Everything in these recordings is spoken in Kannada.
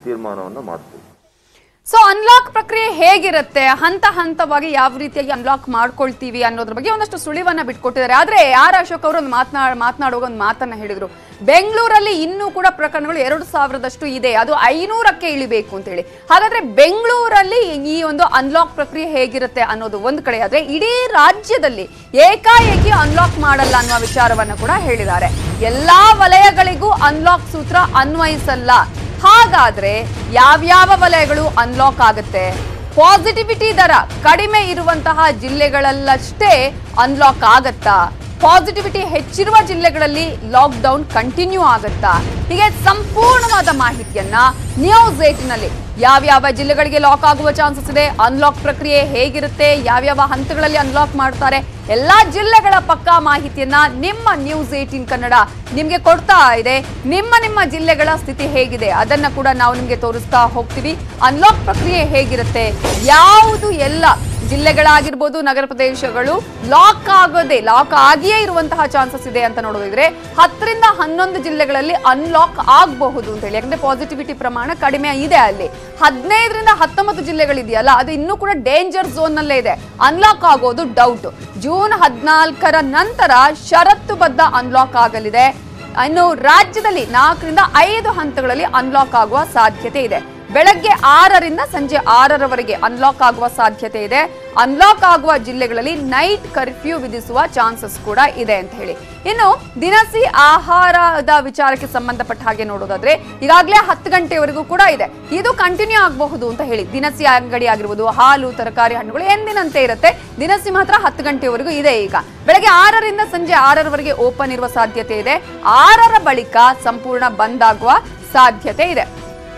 ತೀರ್ಮಾನವನ್ನು ಮಾಡ್ತೀವಿ. ಸೊ ಅನ್ಲಾಕ್ ಪ್ರಕ್ರಿಯೆ ಹೇಗಿರುತ್ತೆ, ಹಂತ ಹಂತವಾಗಿ ಯಾವ ರೀತಿಯಾಗಿ ಅನ್ಲಾಕ್ ಮಾಡ್ಕೊಳ್ತೀವಿ ಅನ್ನೋದ್ರ ಬಗ್ಗೆ ಒಂದಷ್ಟು ಸುಳಿವನ್ನ ಬಿಟ್ಕೊಟ್ಟಿದ್ದಾರೆ. ಆದ್ರೆ ಆರ್ ಅಶೋಕ್ ಅವರು ಒಂದು ಮಾತನಾಡುವಾಗ ಒಂದು ಮಾತನ್ನ ಹೇಳಿದ್ರು, ಬೆಂಗಳೂರಲ್ಲಿ ಇನ್ನೂ ಕೂಡ ಪ್ರಕರಣಗಳು 2000ದಷ್ಟು ಇದೆ, ಅದು 500ಕ್ಕೆ ಇಳಿಬೇಕು ಅಂತ ಹೇಳಿ. ಹಾಗಾದ್ರೆ ಬೆಂಗಳೂರಲ್ಲಿ ಈ ಒಂದು ಅನ್ಲಾಕ್ ಪ್ರಕ್ರಿಯೆ ಹೇಗಿರುತ್ತೆ ಅನ್ನೋದು ಒಂದು ಕಡೆ ಆದ್ರೆ, ಇಡೀ ರಾಜ್ಯದಲ್ಲಿ ಏಕಾಏಕಿ ಅನ್ಲಾಕ್ ಮಾಡಲ್ಲ ಅನ್ನುವ ವಿಚಾರವನ್ನ ಕೂಡ ಹೇಳಿದ್ದಾರೆ. ಎಲ್ಲಾ ವಲಯಗಳಿಗೂ ಅನ್ಲಾಕ್ ಸೂತ್ರ ಅನ್ವಯಿಸಲ್ಲ. ಹಾಗಾದ್ರೆ ಯಾವ್ಯಾವ ವಲಯಗಳು ಅನ್ಲಾಕ್ ಆಗುತ್ತೆ? ಪಾಸಿಟಿವಿಟಿ ದರ ಕಡಿಮೆ ಇರುವಂತಹ ಜಿಲ್ಲೆಗಳಲ್ಲಷ್ಟೇ ಅನ್ಲಾಕ್ ಆಗತ್ತಾ? ಪಾಸಿಟಿವಿಟಿ ಹೆಚ್ಚಿರುವ ಜಿಲ್ಲೆಗಳಲ್ಲಿ ಲಾಕ್ ಡೌನ್ ಕಂಟಿನ್ಯೂ ಆಗುತ್ತಾ? ಹೀಗೆ ಸಂಪೂರ್ಣವಾದ ಮಾಹಿತಿಯನ್ನ ನ್ಯೂಸ್18 ನಲ್ಲಿ ಯಾವ್ಯಾವ ಜಿಲ್ಲೆಗಳಿಗೆ ಲಾಕ್ ಆಗುವ ಚಾನ್ಸಸ್ ಇದೆ, ಅನ್ಲಾಕ್ ಪ್ರಕ್ರಿಯೆ ಹೇಗಿರುತ್ತೆ, ಯಾವ್ಯಾವ ಹಂತಗಳಲ್ಲಿ ಅನ್ಲಾಕ್ ಮಾಡ್ತಾರೆ, ಎಲ್ಲಾ ಜಿಲ್ಲೆಗಳ ಪಕ್ಕಾ ಮಾಹಿತಿಯನ್ನ ನಿಮ್ಮ ನ್ಯೂಸ್18 ಕನ್ನಡ ನಿಮ್ಗೆ ಕೊಡ್ತಾ ಇದೆ. ನಿಮ್ಮ ಜಿಲ್ಲೆಗಳ ಸ್ಥಿತಿ ಹೇಗಿದೆ ಅದನ್ನ ಕೂಡ ನಾವು ನಿಮ್ಗೆ ತೋರಿಸ್ತಾ ಹೋಗ್ತೀವಿ. ಅನ್ಲಾಕ್ ಪ್ರಕ್ರಿಯೆ ಹೇಗಿರುತ್ತೆ, ಯಾವುದು ಎಲ್ಲ ಜಿಲ್ಲೆಗಳಾಗಿರ್ಬೋದು, ನಗರ ಪ್ರದೇಶಗಳು ಲಾಕ್ ಆಗಿಯೇ ಇರುವಂತಹ ಚಾನ್ಸಸ್ ಇದೆ ಅಂತ ನೋಡೋದಿದ್ರೆ 10 ರಿಂದ 11 ಜಿಲ್ಲೆಗಳಲ್ಲಿ ಅನ್ಲಾಕ್ ಆಗಬಹುದು ಅಂತ ಹೇಳಿ. ಯಾಕಂದ್ರೆ ಪಾಸಿಟಿವಿಟಿ ಪ್ರಮಾಣ ಕಡಿಮೆ ಇದೆ ಅಲ್ಲಿ. 15 ರಿಂದ 19 ಜಿಲ್ಲೆಗಳಿದೆಯಲ್ಲ, ಅದು ಇನ್ನೂ ಕೂಡ ಡೇಂಜರ್ ಝೋನ್ ನಲ್ಲೇ ಇದೆ. ಅನ್ಲಾಕ್ ಆಗೋದು ಡೌಟ್. ಜೂನ್ 14ರ ನಂತರ ಷರತ್ತುಬದ್ಧ ಅನ್ಲಾಕ್ ಆಗಲಿದೆ. ಇನ್ನು ರಾಜ್ಯದಲ್ಲಿ 4 ರಿಂದ 5 ಹಂತಗಳಲ್ಲಿ ಅನ್ಲಾಕ್ ಆಗುವ ಸಾಧ್ಯತೆ ಇದೆ. ಬೆಳಗ್ಗೆ 6 ರಿಂದ ಸಂಜೆ 6ರವರೆಗೆ ಅನ್ಲಾಕ್ ಆಗುವ ಸಾಧ್ಯತೆ ಇದೆ. ಅನ್ಲಾಕ್ ಆಗುವ ಜಿಲ್ಲೆಗಳಲ್ಲಿ ನೈಟ್ ಕರ್ಫ್ಯೂ ವಿಧಿಸುವ ಚಾನ್ಸಸ್ ಕೂಡ ಇದೆ ಅಂತ ಹೇಳಿ. ಇನ್ನು ದಿನಸಿ ಆಹಾರದ ವಿಚಾರಕ್ಕೆ ಸಂಬಂಧಪಟ್ಟ ಹಾಗೆ ನೋಡೋದಾದ್ರೆ, ಈಗಾಗಲೇ 10 ಗಂಟೆವರೆಗೂ ಕೂಡ ಇದೆ. ಇದು ಕಂಟಿನ್ಯೂ ಆಗಬಹುದು ಅಂತ ಹೇಳಿ. ದಿನಸಿ ಅಂಗಡಿ ಆಗಿರ್ಬೋದು, ಹಾಲು, ತರಕಾರಿ, ಹಣ್ಣುಗಳು ಎಂದಿನಂತೆ ಇರುತ್ತೆ. ದಿನಸಿ ಮಾತ್ರ 10 ಗಂಟೆವರೆಗೂ ಇದೆ. ಈಗ ಬೆಳಗ್ಗೆ 6 ರಿಂದ ಸಂಜೆ 6ರವರೆಗೆ ಓಪನ್ ಇರುವ ಸಾಧ್ಯತೆ ಇದೆ. 6ರ ಬಳಿಕ ಸಂಪೂರ್ಣ ಬಂದ್ ಆಗುವ ಸಾಧ್ಯತೆ ಇದೆ.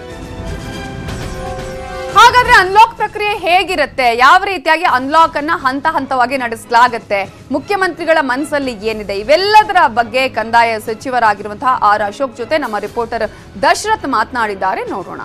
ಹಾಗಾದ್ರೆ ಅನ್ಲಾಕ್ ಪ್ರಕ್ರಿಯೆ ಹೇಗಿರುತ್ತೆ, ಯಾವ ರೀತಿಯಾಗಿ ಅನ್ಲಾಕ್ ಅನ್ನ ಹಂತ ಹಂತವಾಗಿ ನಡೆಸಲಾಗುತ್ತೆ, ಮುಖ್ಯಮಂತ್ರಿಗಳ ಮನಸ್ಸಲ್ಲಿ ಏನಿದೆ, ಇವೆಲ್ಲದರ ಬಗ್ಗೆ ಕಂದಾಯ ಸಚಿವರಾಗಿರುವಂತಹ ಆರ್ ಅಶೋಕ್ ಜೊತೆ ನಮ್ಮ ರಿಪೋರ್ಟರ್ ದಶರಥ್ ಮಾತನಾಡಿದ್ದಾರೆ. ನೋಡೋಣ.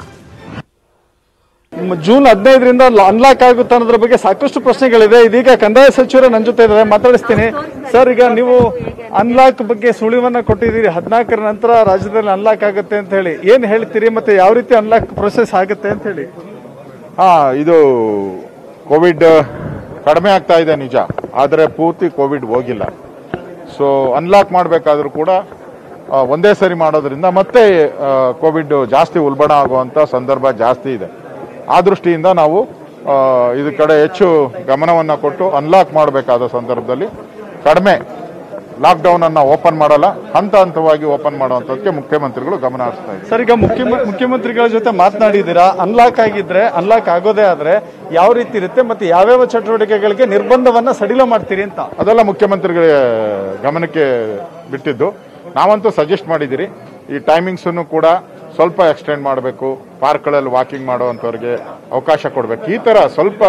ಜೂನ್ 15ರಿಂದ ಅನ್ಲಾಕ್ ಆಗುತ್ತೆ ಅನ್ನೋದ್ರ ಬಗ್ಗೆ ಸಾಕಷ್ಟು ಪ್ರಶ್ನೆಗಳಿದೆ. ಇದೀಗ ಕಂದಾಯ ಸಚಿವರು ನನ್ನ ಜೊತೆ ಇದ್ದಾರೆ, ಮಾತಾಡಿಸ್ತೀನಿ. ಸರ್, ಈಗ ನೀವು ಅನ್ಲಾಕ್ ಬಗ್ಗೆ ಸುಳಿವನ್ನ ಕೊಟ್ಟಿದ್ದೀರಿ, 14ರ ನಂತರ ರಾಜ್ಯದಲ್ಲಿ ಅನ್ಲಾಕ್ ಆಗುತ್ತೆ ಅಂತ ಹೇಳಿ. ಏನ್ ಹೇಳ್ತೀರಿ, ಮತ್ತೆ ಯಾವ ರೀತಿ ಅನ್ಲಾಕ್ ಪ್ರೊಸೆಸ್ ಆಗುತ್ತೆ ಅಂತ ಹೇಳಿ? ಇದು ಕೋವಿಡ್ ಕಡಿಮೆ ಆಗ್ತಾ ಇದೆ ನಿಜ, ಆದರೆ ಪೂರ್ತಿ ಕೋವಿಡ್ ಹೋಗಿಲ್ಲ. ಸೊ ಅನ್ಲಾಕ್ ಮಾಡಬೇಕಾದ್ರೂ ಕೂಡ ಒಂದೇ ಸರಿ ಮಾಡೋದ್ರಿಂದ ಮತ್ತೆ ಕೋವಿಡ್ ಜಾಸ್ತಿ ಉಲ್ಬಣ ಆಗುವಂಥ ಸಂದರ್ಭ ಜಾಸ್ತಿ ಇದೆ. ಆ ದೃಷ್ಟಿಯಿಂದ ನಾವು ಇದ್ರ ಕಡೆ ಹೆಚ್ಚು ಗಮನವನ್ನು ಕೊಟ್ಟು ಅನ್ಲಾಕ್ ಮಾಡಬೇಕಾದ ಸಂದರ್ಭದಲ್ಲಿ ಕಡಿಮೆ ಲಾಕ್ಡೌನ್ ಅನ್ನ ಓಪನ್ ಮಾಡಲ್ಲ, ಹಂತ ಹಂತವಾಗಿ ಓಪನ್ ಮಾಡುವಂತದಕ್ಕೆ ಮುಖ್ಯಮಂತ್ರಿಗಳು ಗಮನ ಹರಿಸ್ತಾ ಇದ್ದಾರೆ. ಸರ್, ಈಗ ಮುಖ್ಯಮಂತ್ರಿಗಳ ಜೊತೆ ಮಾತನಾಡಿದ್ದೀರಾ. ಅನ್ಲಾಕ್ ಆಗಿದ್ರೆ, ಅನ್ಲಾಕ್ ಆಗೋದೇ ಆದ್ರೆ ಯಾವ ರೀತಿ ಇರುತ್ತೆ, ಮತ್ತೆ ಯಾವ್ಯಾವ ಚಟುವಟಿಕೆಗಳಿಗೆ ನಿರ್ಬಂಧವನ್ನ ಸಡಿಲ ಮಾಡ್ತೀರಿ ಅಂತ? ಅದೆಲ್ಲ ಮುಖ್ಯಮಂತ್ರಿಗಳ ಗಮನಕ್ಕೆ ಬಿಟ್ಟಿದ್ದು. ನಾವಂತೂ ಸಜೆಸ್ಟ್ ಮಾಡಿದ್ದೀರಿ, ಈ ಟೈಮಿಂಗ್ಸ್ ಅನ್ನು ಕೂಡ ಸ್ವಲ್ಪ ಎಕ್ಸ್ಟೆಂಡ್ ಮಾಡಬೇಕು, ಪಾರ್ಕ್ಗಳಲ್ಲಿ ವಾಕಿಂಗ್ ಮಾಡುವಂಥವ್ರಿಗೆ ಅವಕಾಶ ಕೊಡಬೇಕು. ಈ ತರ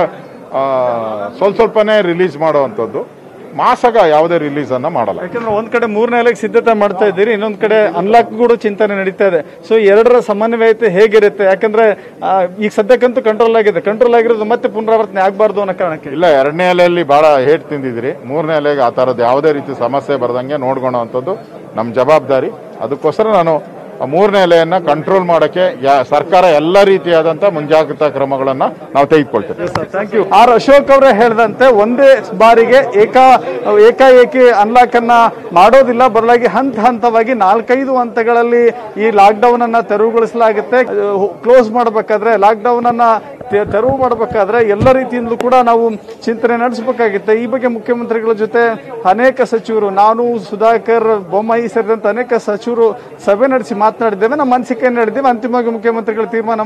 ಸ್ವಲ್ಪನೇ ರಿಲೀಸ್ ಮಾಡುವಂಥದ್ದು. ಮಾಸಗ ಯಾವುದೇ ರಿಲೀಸ್ ಅನ್ನ ಮಾಡಲ್ಲ. ಯಾಕಂದ್ರೆ ಒಂದ್ ಕಡೆ 3ನೇ ಅಲೆಗೆ ಸಿದ್ಧತೆ ಮಾಡ್ತಾ ಇದ್ದೀರಿ, ಇನ್ನೊಂದ್ ಕಡೆ ಅನ್ಲಾಕ್ ಕೂಡ ಚಿಂತನೆ ನಡೀತಾ ಇದೆ. ಸೊ ಎರಡರ ಸಮನ್ವಯತೆ ಹೇಗಿರುತ್ತೆ? ಯಾಕಂದ್ರೆ ಈಗ ಸದ್ಯಕ್ಕಂತೂ ಕಂಟ್ರೋಲ್ ಆಗಿದೆ. ಕಂಟ್ರೋಲ್ ಆಗಿರೋದು ಮತ್ತೆ ಪುನರಾವರ್ತನೆ ಆಗಬಾರ್ದು ಅನ್ನೋ ಕಾರಣಕ್ಕೆ. ಇಲ್ಲ, 2ನೇ ಅಲೆಯಲ್ಲಿ ಬಹಳ ಹೇಟ್ ತಿಂದಿದ್ರಿ. 3ನೇ ಅಲೆಗೆ ಆ ತರದ್ದು ಯಾವುದೇ ರೀತಿ ಸಮಸ್ಯೆ ಬರ್ದಂಗೆ ನೋಡ್ಕೊಳ್ಳೋವಂಥದ್ದು ನಮ್ಮ ಜವಾಬ್ದಾರಿ. ಅದಕ್ಕೋಸ್ಕರ ನಾನು 3ನೇ ಅಲೆಯನ್ನ ಕಂಟ್ರೋಲ್ ಮಾಡಕ್ಕೆ ಸರ್ಕಾರ ಎಲ್ಲ ರೀತಿಯಾದಂತ ಮುಂಜಾಗ್ರತಾ ಕ್ರಮಗಳನ್ನ ನಾವು ತೆಗೆದುಕೊಳ್ತೇವೆ. Thank you. ಆರ್ ಅಶೋಕ್ ಅವರೇ ಹೇಳಿದಂತೆ ಒಂದೇ ಬಾರಿಗೆ ಏಕಾಏಕಿ ಅನ್ಲಾಕ್ ಅನ್ನ ಮಾಡೋದಿಲ್ಲ, ಬದಲಾಗಿ ಹಂತವಾಗಿ 4-5 ಹಂತಗಳಲ್ಲಿ ಈ ಲಾಕ್ ಡೌನ್ ಅನ್ನ ತೆರವುಗೊಳಿಸಲಾಗುತ್ತೆ. ಕ್ಲೋಸ್ ಮಾಡಬೇಕಾದ್ರೆ, ಲಾಕ್ ಡೌನ್ ಅನ್ನ ತೆರವು ಮಾಡಬೇಕಾದ್ರೆ ಎಲ್ಲ ರೀತಿಯಿಂದಲೂ ಕೂಡ ನಾವು ಚಿಂತನೆ ನಡೆಸಬೇಕಾಗುತ್ತೆ. ಈ ಬಗ್ಗೆ ಮುಖ್ಯಮಂತ್ರಿಗಳ ಜೊತೆ ಅನೇಕ ಸಚಿವರು, ನಾನು, ಸುಧಾಕರ್, ಬೊಮ್ಮಾಯಿ ಸೇರಿದಂತೆ ಅನೇಕ ಸಚಿವರು ಸಭೆ ನಡೆಸಿ ಮಾತನಾಡಿದ್ದೇವೆ. ನಮ್ಮ ಅನಿಸಿಕೆ ನೀಡಿದ್ದೇವೆ. ಅಂತಿಮವಾಗಿ ಮುಖ್ಯಮಂತ್ರಿಗಳ ತೀರ್ಮಾನ